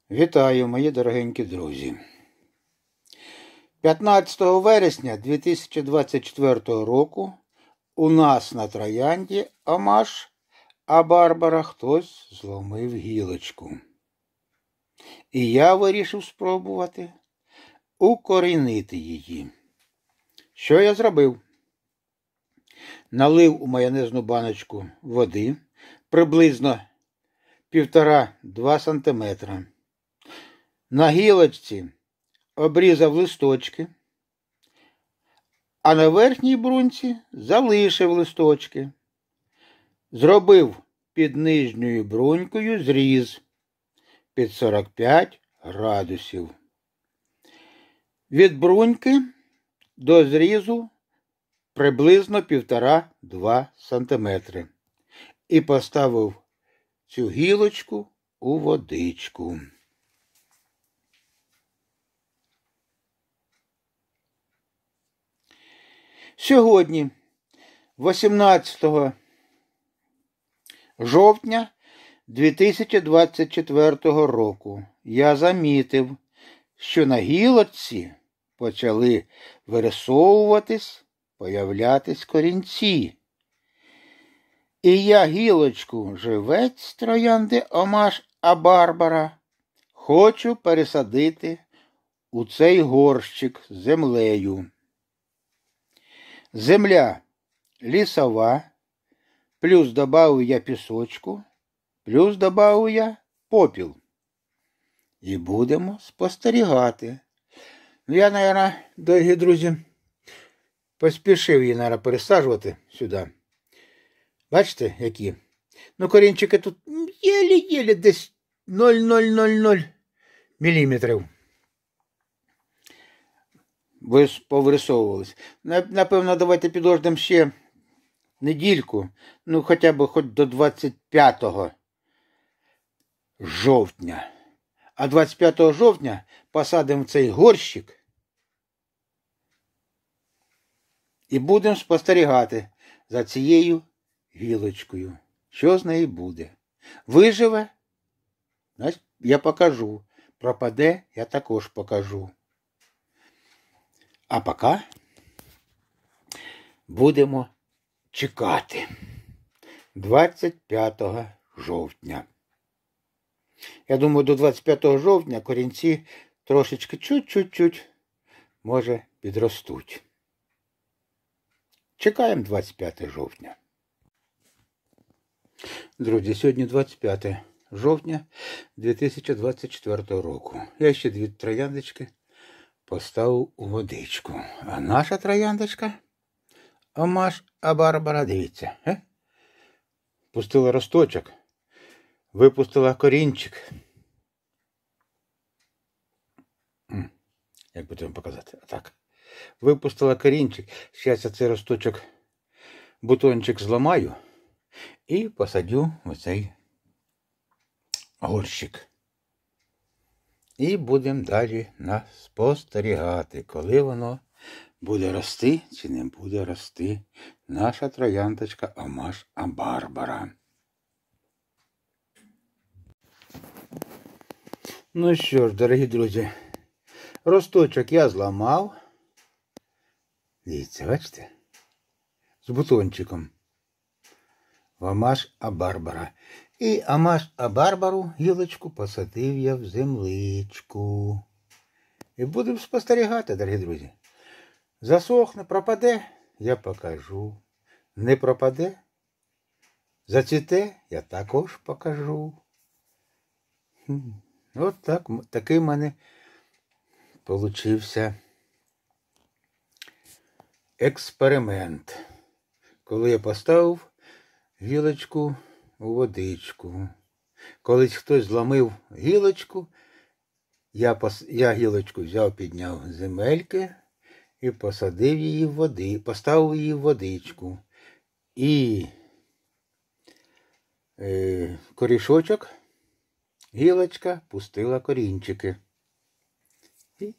Вітаю, мої дорогенькі друзі. 15 вересня 2024 року у нас на троянді Омаш Барбара хтось зломив гілочку. І я вирішив спробувати укорінити її. Що я зробив? Налив у майонезну баночку води приблизно 1,5-2 см. На гілочці обрізав листочки, а на верхній бруньці залишив листочки. Зробив під нижньою брунькою зріз під 45 градусів. Від бруньки до зрізу приблизно 1,5-2 см. І поставив цю гілочку у водичку. Сьогодні, 18 жовтня 2024 року, я замітив, що на гілочці почали появлятись корінці. І я гілочку живець троянди Омаш Барбара хочу пересадити у цей горщик з землею. Земля лісова, плюс добавив я пісочку, плюс добавив я попіл. І будемо спостерігати. Я, мабуть, дорогі друзі, поспішив її, мабуть, пересаджувати сюди. Бачите, які? Корінчики тут єлі-єлі десь 0,000 міліметрів. Повирисовувались. Напевно, давайте підождемо ще недільку, хоча б до 25 жовтня. А 25 жовтня посадимо цей горщик і будемо спостерігати за цією гілочкою. Що з неї буде? Виживе? Значить, я покажу. Пропаде, я також покажу. А поки будемо чекати 25 жовтня. Я думаю, до 25 жовтня корінці трошечки чуть-чуть, може, підростуть. Чекаємо 25 жовтня. Друзі, сьогодні 25 жовтня 2024 року. Я ще 2 трояндочки поставив у водичку. А наша трояндочка Омаш Барбара, дивіться, пустила росточок, випустила корінчик. Як би це вам показати? Так. Випустила корінчик. Зараз я цей росточок, бутончик зламаю і посадю в цей горщик. І будемо далі спостерігати, коли воно буде рости чи не буде рости наша трояндочка Омаш Барбара. Ну що ж, дорогі друзі, росточок я зламав. Дивіться, бачите? З бутончиком. Омаш Барбара. І Омаш Барбару гілочку посадив я в земличку. І будемо спостерігати, дорогі друзі. Засохне, пропаде, я покажу. Не пропаде, зацвіте, я також покажу. От так, такий в мене получився експеримент. Коли я поставив гілочку у водичку. Колись хтось зламив гілочку, я гілочку взяв, підняв з земельки і посадив її в води, поставив її в водичку. І корішочок, гілочка пустила корінчики. І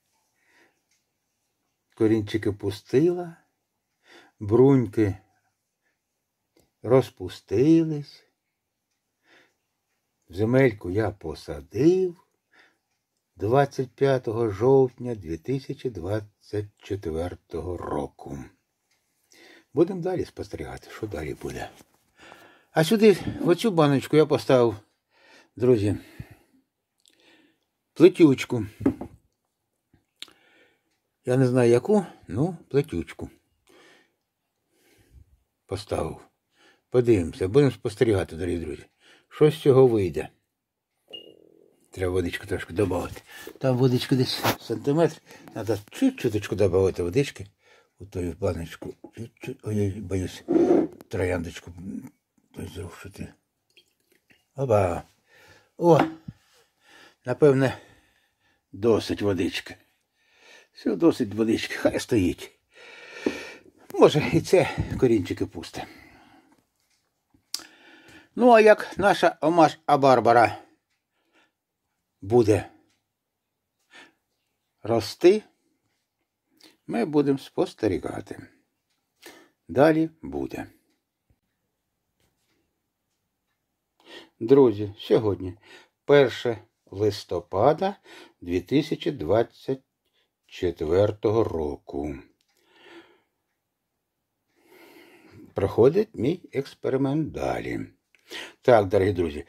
корінчики пустила, бруньки розпустились. В земельку я посадив, 25 жовтня 2024 року. Будемо далі спостерігати, що далі буде. А сюди, в оцю баночку я поставив, друзі, плетючку. Я не знаю яку, ну, плетючку. Поставив. Подивимося, будемо спостерігати, дорогі друзі. Що з цього вийде? Треба водичку трошки додати. Там водичку десь сантиметр. Треба чуть-чуточку додати водички. У ту баночку. Чуть-чуть. Ой, боюсь, трояндочку зрушити. Оба. О! Напевне, досить водички. Все, досить водички. Хай стоїть. Може і це корінчики пусте. Ну, а як наша омаш Барбара буде рости, ми будемо спостерігати. Далі буде. Друзі, сьогодні 1 листопада 2024 року. Проходить мій експеримент далі. Так, дорогі друзі,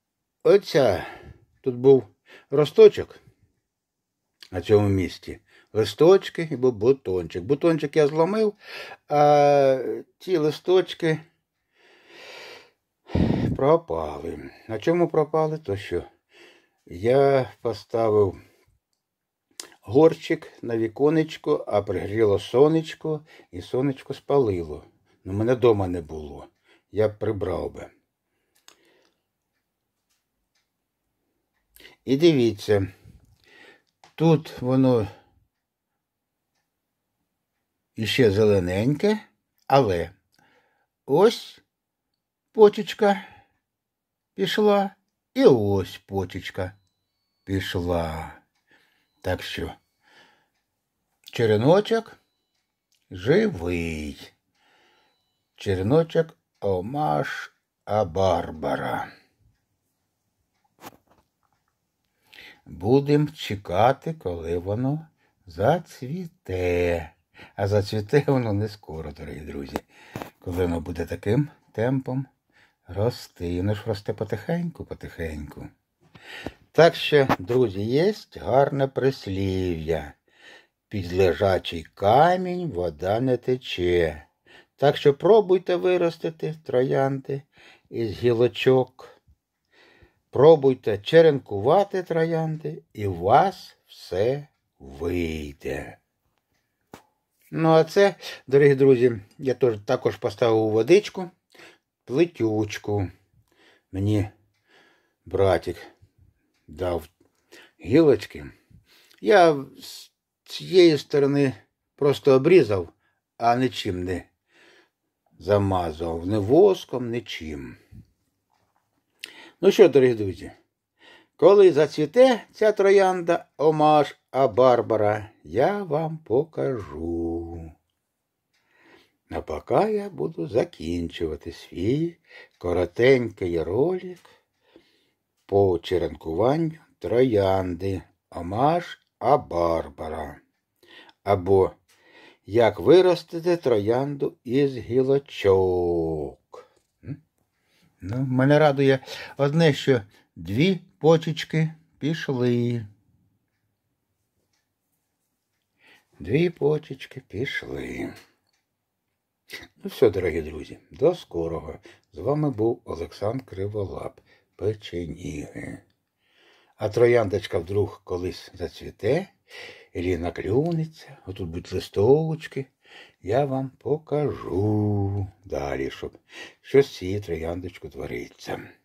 тут був росточок на цьому місці. Листочки і був бутончик. Бутончик я зломив, а ці листочки пропали. На чому пропали? То що? Я поставив горщик на віконечко, а пригріло сонечко, і сонечко спалило. Ну, мене вдома не було. Я б прибрав би. І дивіться, тут воно іще зелененьке, але ось почечка пішла, і ось почечка пішла. Так що череночок живий. Череночок омаш Барбара. Будемо чекати, коли воно зацвіте. А зацвіте воно не скоро, дорогі друзі. Коли воно буде таким темпом рости. Воно ж росте потихеньку. Так що, друзі, є гарне прислів'я. Під лежачий камінь вода не тече. Так що пробуйте виростити троянди із гілочок. Пробуйте черенкувати троянди, і у вас все вийде. Ну, а це, дорогі друзі, я також поставив у водичку плетючку. Мені братик дав гілочки. Я з цієї сторони просто обрізав, а нічим не замазав. Ні воском, нічим. Ну що, дорогі друзі, коли зацвіте ця троянда омаш Барбара, я вам покажу. А поки я буду закінчувати свій коротенький ролик по черенкуванню троянди омаш Барбара. Або як виростити троянду із гілочок. Ну, мене радує одне, що 2 почечки пішли. 2 почечки пішли. Ну все, дорогі друзі, до скорого. З вами був Олександр Криволап, Печеніги. А трояндочка вдруг колись зацвіте, і наклюнеться, отут будуть листовочки, я вам покажу далі, щоб щось з цією трояндочкою твориться.